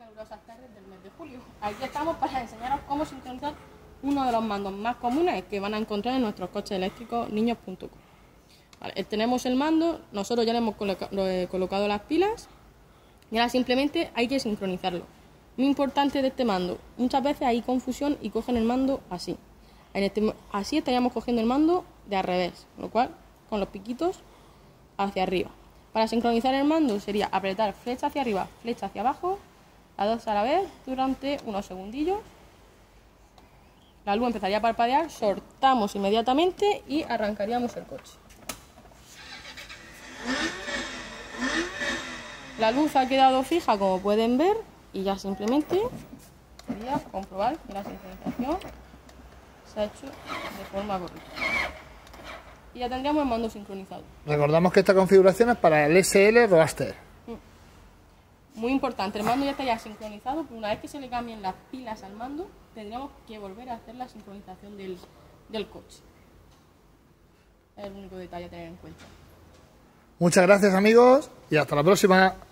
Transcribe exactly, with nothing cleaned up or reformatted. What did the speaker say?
calurosas tardes del mes de julio. Aquí estamos para enseñaros cómo sincronizar uno de los mandos más comunes que van a encontrar en nuestros coches eléctricos niños punto com. Vale, tenemos el mando, nosotros ya le hemos coloca colocado las pilas y ahora simplemente hay que sincronizarlo. Muy importante de este mando, muchas veces hay confusión y cogen el mando así. En este, así estaríamos cogiendo el mando de al revés, con lo cual con los piquitos hacia arriba. Para sincronizar el mando sería apretar flecha hacia arriba, flecha hacia abajo, las dos a la vez durante unos segundillos. La luz empezaría a parpadear, soltamos inmediatamente y arrancaríamos el coche. La luz ha quedado fija, como pueden ver, y ya simplemente sería comprobar que la sincronización se ha hecho de forma correcta. Y ya tendríamos el mando sincronizado. Recordamos que esta configuración es para el S L Roadster. Muy importante, el mando ya está ya sincronizado, pero una vez que se le cambien las pilas al mando, tendríamos que volver a hacer la sincronización del, del coche. Es el único detalle a tener en cuenta. Muchas gracias, amigos, y hasta la próxima.